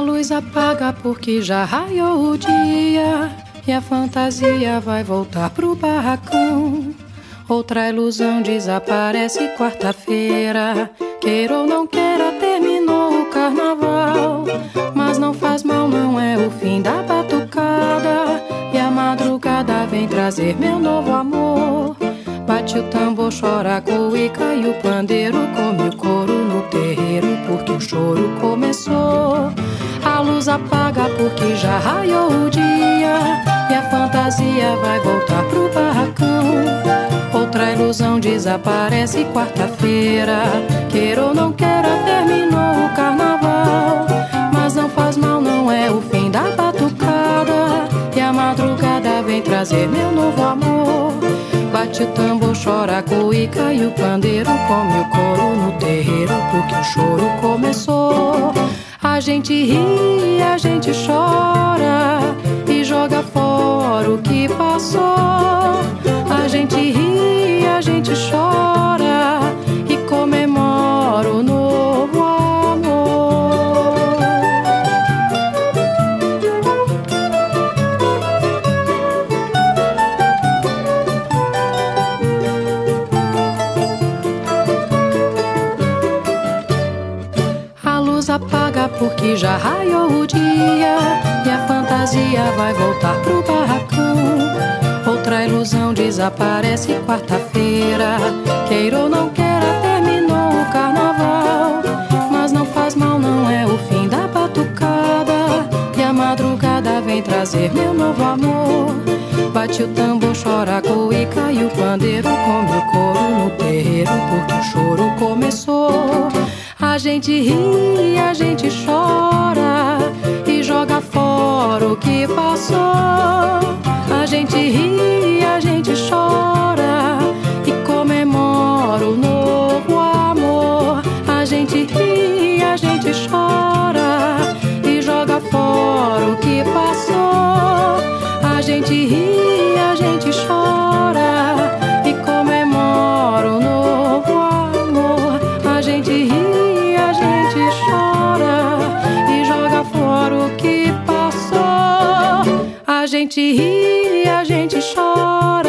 luz apaga porque já raiou o dia e a fantasia vai voltar pro barracão. Outra ilusão desaparece quarta-feira. Queira ou não queira, terminou o carnaval. Mas não faz mal, não é o fim da batucada. E a madrugada vem trazer meu novo amor. Bate o tambor, chora a cuíca e o pandeiro come o couro no terreiro, porque o choro começou. A luz apaga porque já raiou o dia e a fantasia vai voltar pro barracão. Outra ilusão desaparece quarta-feira. Queira ou não queira, terminou o carnaval. Mas não faz mal, não é o fim da batucada. E a madrugada vem trazer meu novo amor. Bate o tambor, chora a cuíca e o pandeiro come o couro no terreiro, porque o choro começou. A gente ri, a gente chora e joga fora o que passou. A gente ri, a gente chora e comemora o novo amor. A luz apaga porque já raiou o dia e a fantasia vai voltar pro barracão. Outra ilusão desaparece quarta-feira. Queira ou não queira, terminou o carnaval. Mas não faz mal, não é o fim da batucada. E a madrugada vem trazer meu novo amor. Bate o tambor, chora a cuíca e o pandeiro come o couro no terreiro, porque o choro começou. A gente ri, a gente chora e joga fora o que passou. A gente ri, a gente chora e comemora o novo amor. A gente ri, a gente chora e joga fora o que passou. A gente ri, a gente chora e comemora o novo amor. A gente ri, a gente chora e joga fora o que passou. A gente ri, a gente chora